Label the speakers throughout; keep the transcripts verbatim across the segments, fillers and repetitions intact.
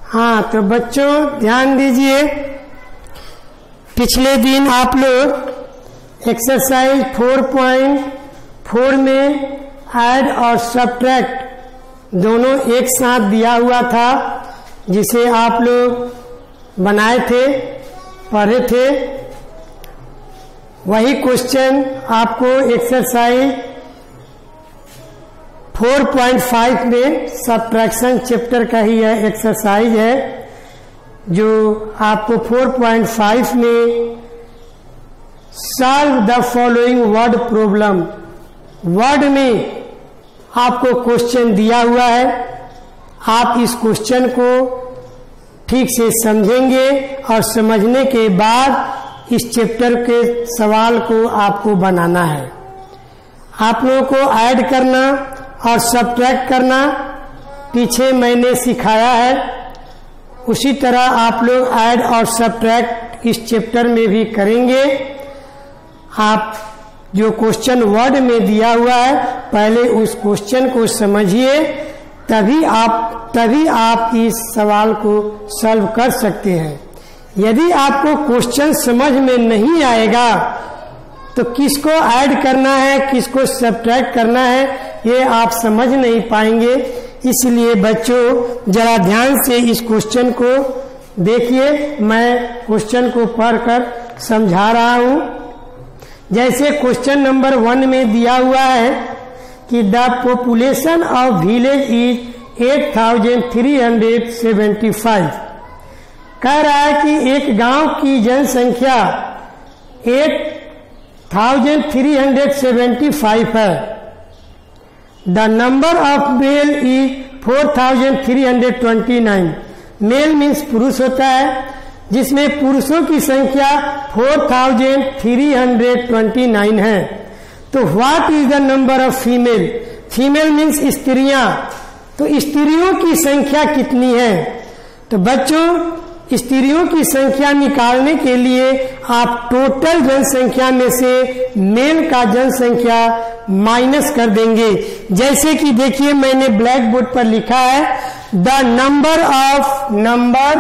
Speaker 1: हाँ, तो बच्चों ध्यान दीजिए, पिछले दिन आप लोग एक्सरसाइज चार पॉइंट चार में ऐड और सब्ट्रैक्ट दोनों एक साथ दिया हुआ था, जिसे आप लोग बनाए थे, पढ़े थे। वही क्वेश्चन आपको एक्सरसाइज चार पॉइंट पाँच में सब्ट्रैक्शन चैप्टर का ही यह एक्सरसाइज है, जो आपको चार पॉइंट पाँच में solve the following word problem, word में आपको क्वेश्चन दिया हुआ है। आप इस क्वेश्चन को ठीक से समझेंगे और समझने के बाद इस चैप्टर के सवाल को आपको बनाना है। आप लोगों को ऐड करना और सब्ट्रैक्ट करना पीछे मैंने सिखाया है, उसी तरह आप लोग ऐड और सब्ट्रैक्ट इस चैप्टर में भी करेंगे। आप जो क्वेश्चन वर्ड में दिया हुआ है, पहले उस क्वेश्चन को समझिए, तभी आप तभी आप इस सवाल को सॉल्व कर सकते हैं। यदि आपको क्वेश्चन समझ में नहीं आएगा तो किसको ऐड करना है, किसको सब्ट्रैक्ट करना है, ये आप समझ नहीं पाएंगे। इसलिए बच्चों जरा ध्यान से इस क्वेश्चन को देखिए, मैं क्वेश्चन को पढ़कर समझा रहा हूं। जैसे क्वेश्चन नंबर वन में दिया हुआ है कि the population of village is eight thousand three hundred seventy five. कह रहा है कि एक गांव की जनसंख्या eight thousand three hundred seventy five है। The number of male is four thousand three hundred twenty nine. Male means पुरुष होता है, जिसमें पुरुषों की संख्या four thousand three hundred twenty nine है। तो what is the number of female? Female means स्त्रियां, तो स्त्रियों की संख्या कितनी है? तो बच्चों स्त्रियों की संख्या निकालने के लिए आप टोटल जनसंख्या में से मेल का जनसंख्या माइनस कर देंगे। जैसे कि देखिए मैंने ब्लैक बोर्ड पर लिखा है the number of number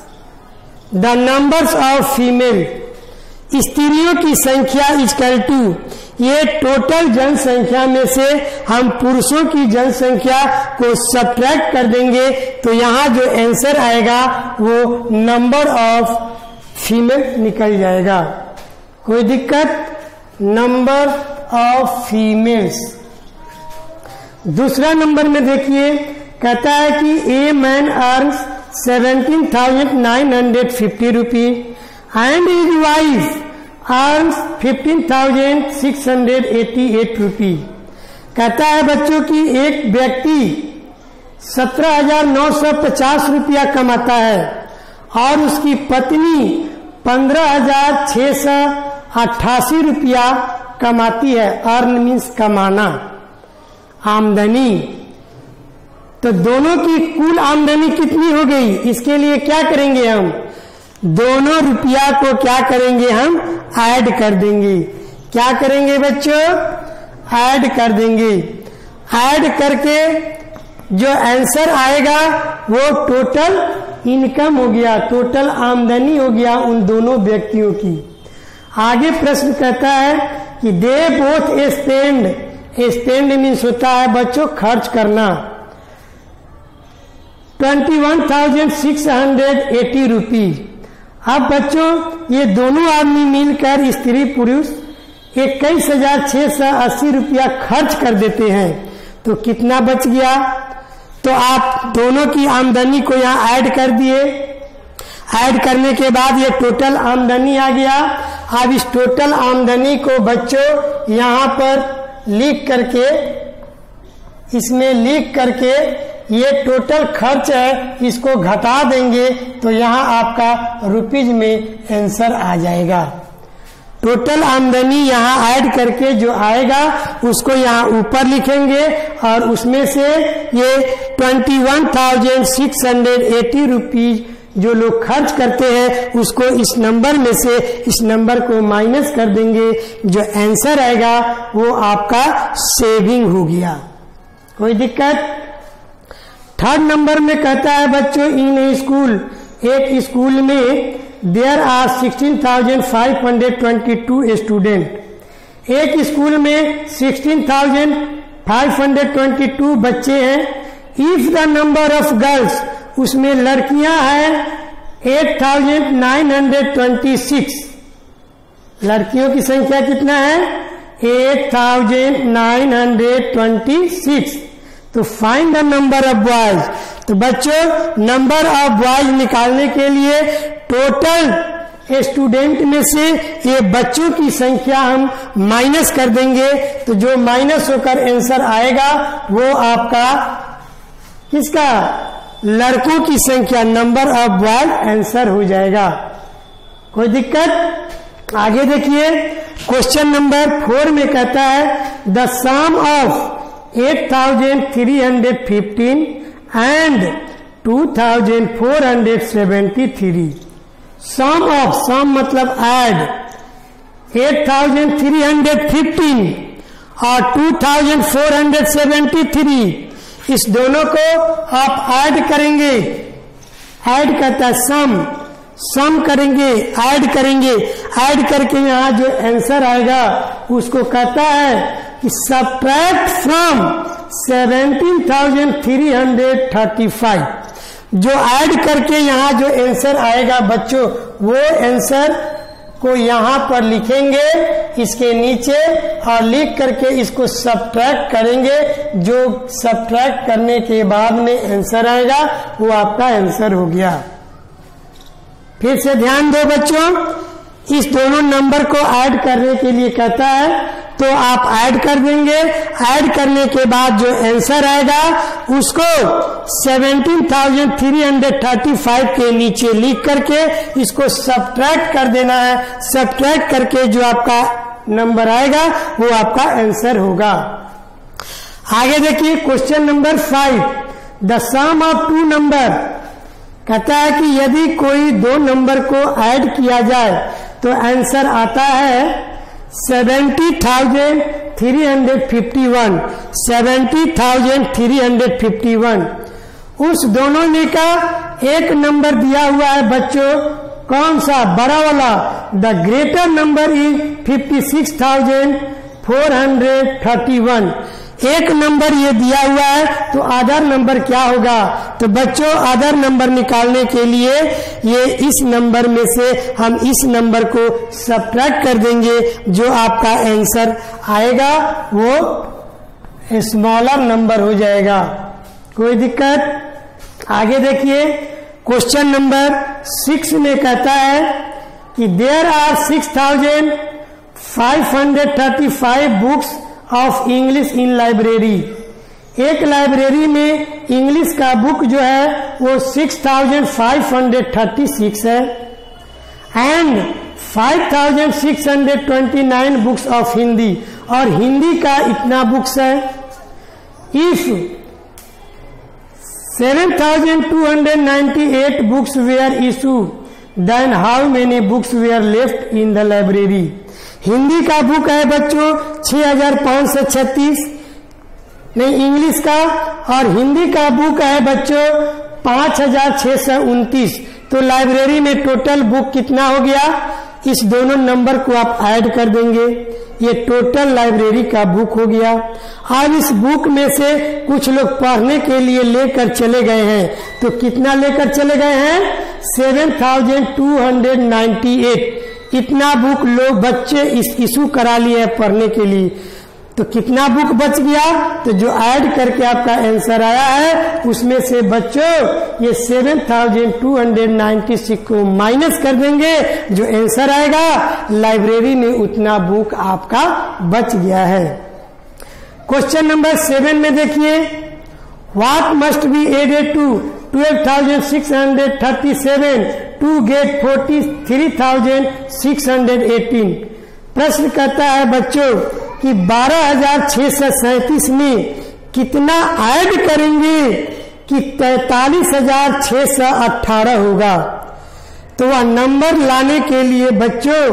Speaker 1: the numbers of female, स्त्रियों की संख्या इक्वल टू, ये टोटल जनसंख्या में से हम पुरुषों की जनसंख्या को सब्ट्रैक्ट कर देंगे, तो यहाँ जो आंसर आएगा वो नंबर ऑफ फीमेल निकल जाएगा। कोई दिक्कत? Number of females. दूसरा नंबर में देखिए, कहता है कि a man earns seventeen thousand nine hundred fifty rupees and his wife earns fifteen thousand six hundred eighty eight rupees. कहता है बच्चों की एक व्यक्ति सत्रह हजार नौ सौ पचास रुपया कमाता है और उसकी पत्नी पंद्रह हजार छह सौ अट्ठासी रुपया कमाती है। अर्न मीन्स कमाना, आमदनी। तो दोनों की कुल आमदनी कितनी हो गई? इसके लिए क्या करेंगे हम? दोनों रुपया को क्या करेंगे? हम ऐड कर देंगे। क्या करेंगे बच्चों? ऐड कर देंगे। ऐड करके जो आंसर आएगा वो टोटल इनकम हो गया, टोटल आमदनी हो गया उन दोनों व्यक्तियों की। आगे प्रश्न कहता है कि they both spend, spend means होता है बच्चों खर्च करना, twenty one thousand six hundred eighty rupees. अब बच्चों ये दोनों आदमी मिलकर स्त्री पुरुष इक्कीस हजार छह सौ अस्सी रुपया खर्च कर देते हैं, तो कितना बच गया? तो आप दोनों की आमदनी को यहाँ ऐड कर दिए। ऐड करने के बाद ये टोटल आमदनी आ गया। अब इस टोटल आमदनी को बच्चों यहाँ पर लिख करके, इसमें लिख करके ये टोटल खर्च है, इसको घटा देंगे तो यहाँ आपका रुपीज में आंसर आ जाएगा। टोटल आमदनी यहाँ ऐड करके जो आएगा उसको यहाँ ऊपर लिखेंगे और उसमें से ये twenty one thousand six hundred eighty rupees जो लोग खर्च करते हैं उसको इस नंबर में से इस नंबर को माइनस कर देंगे। जो आंसर आएगा वो आपका सेविंग हो गया। कोई दिक्कत? थर्ड नंबर में कहता है बच्चों, इन स्कूल, एक स्कूल में there are sixteen thousand five hundred twenty two student. एक स्कूल में sixteen thousand five hundred twenty two बच्चे हैं। If the number of girls, उसमें लड़कियां हैं eight thousand nine hundred twenty six. लड़कियों की संख्या कितना है? Eight thousand nine hundred twenty six. तो find the number of boys. तो बच्चों नंबर ऑफ बॉयज निकालने के लिए टोटल स्टूडेंट में से ये बच्चों की संख्या हम माइनस कर देंगे, तो जो माइनस होकर आंसर आएगा वो आपका किसका? लड़कों की संख्या, नंबर ऑफ बॉयज आंसर हो जाएगा। कोई दिक्कत? आगे देखिए क्वेश्चन नंबर फोर में कहता है the sum of eight thousand three hundred fifteen and two thousand four hundred seventy three. Sum of, sum मतलब add, eight thousand three hundred fifteen और two thousand four hundred seventy three, इस दोनों को आप add करेंगे। Add करता है सम, सम करेंगे, ऐड करेंगे, ऐड करके यहाँ जो आंसर आएगा उसको कहता है कि subtract from seventeen thousand three hundred thirty five. जो ऐड करके यहाँ जो आंसर आएगा बच्चों, वो आंसर को यहाँ पर लिखेंगे इसके नीचे और लिख करके इसको सब्ट्रैक्ट करेंगे। जो सब्ट्रैक्ट करने के बाद में आंसर आएगा वो आपका आंसर हो गया। फिर से ध्यान दो बच्चों, इस दोनों नंबर को ऐड करने के लिए कहता है तो आप ऐड कर देंगे। ऐड करने के बाद जो आंसर आएगा उसको seventeen thousand three hundred thirty five के नीचे लिख करके इसको सब्ट्रैक्ट कर देना है। सब्ट्रैक्ट करके जो आपका नंबर आएगा वो आपका आंसर होगा। आगे देखिए question number five, the sum of two number. कहता है कि यदि कोई दो नंबर को ऐड किया जाए तो आंसर आता है seventy thousand three hundred fifty one. Seventy thousand three hundred fifty one. उस दोनों में का एक नंबर दिया हुआ है बच्चों, कौन सा? बड़ा वाला। The greater number is fifty six thousand four hundred thirty one. एक नंबर ये दिया हुआ है तो अदर नंबर क्या होगा? तो बच्चों अदर नंबर निकालने के लिए ये इस नंबर में से हम इस नंबर को सब्ट्रैक्ट कर देंगे। जो आपका आंसर आएगा वो स्मॉलर नंबर हो जाएगा। कोई दिक्कत? आगे देखिए क्वेश्चन नंबर सिक्स में कहता है कि there are six thousand five hundred thirty five books of English in library. एक लाइब्रेरी में इंग्लिश का बुक जो है वो six thousand five hundred thirty six है and five thousand six hundred twenty nine books of Hindi, और हिंदी का इतना बुक्स है। If seven thousand two hundred ninety eight books were issued then how many books were left in the library. Hindi का book है बच्चों छह हजार पांच सौ छत्तीस, नहीं इंग्लिश का, और हिंदी का बुक है बच्चों पांच हजार छह सौ उनतीस। तो लाइब्रेरी में टोटल बुक कितना हो गया? इस दोनों नंबर को आप ऐड कर देंगे, ये टोटल लाइब्रेरी का बुक हो गया। अब इस बुक में से कुछ लोग पढ़ने के लिए लेकर चले गए हैं, तो कितना लेकर चले गए हैं? Seven thousand two hundred ninety eight. इतना बुक लोग बच्चे इस इशू करा लिए हैं पढ़ने के लिए। तो कितना बुक बच गया? तो जो ऐड करके आपका आंसर आया है उसमें से बच्चों ये seven thousand two hundred ninety six को माइनस कर देंगे। जो आंसर आएगा लाइब्रेरी में उतना बुक आपका बच गया है। क्वेश्चन नंबर सेवन में देखिए, what must be added to twelve thousand six hundred thirty seven to get forty three thousand six hundred eighteen. प्रश्न कहता है बच्चों कि बारह हजार छह सौ सैंतीस में कितना ऐड करेंगे कि तैतालीस हजार छह सौ अठारह होगा। तो वह नंबर लाने के लिए बच्चों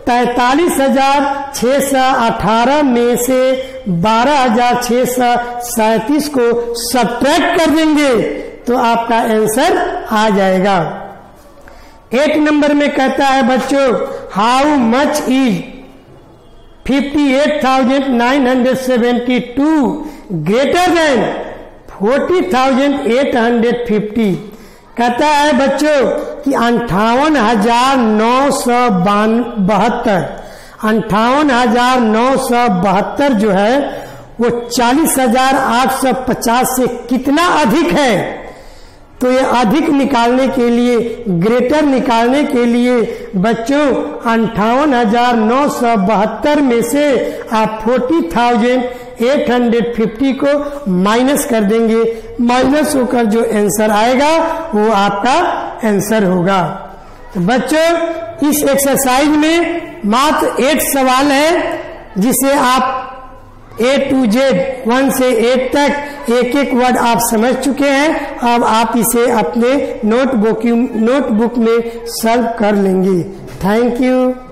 Speaker 1: तैतालीस हजार छह सौ अठारह में से बारह हजार छह सौ सैतीस को सब्ट्रैक्ट कर देंगे तो आपका आंसर आ जाएगा। एक नंबर में कहता है बच्चों, how much is fifty eight thousand nine hundred seventy two greater than forty thousand eight hundred fifty. कहता है बच्चों कि अंठावन हजार नौ सौ बहत्तर अंठावन हजार नौ सौ बहत्तर जो है वो चालीस हजार आठ सौ पचास से कितना अधिक है। तो ये अधिक निकालने के लिए, ग्रेटर निकालने के लिए बच्चों अंठावन हजार नौ सौ बहत्तर में से आप forty thousand eight hundred fifty को माइनस कर देंगे। माइनस होकर जो आंसर आएगा वो आपका आंसर होगा। तो बच्चों इस एक्सरसाइज में मात्र एट सवाल है जिसे आप ए टू जेड वन से एट तक एक एक वर्ड आप समझ चुके हैं। अब आप इसे अपने नोटबुक नोटबुक में सॉल्व कर लेंगे। Thank you.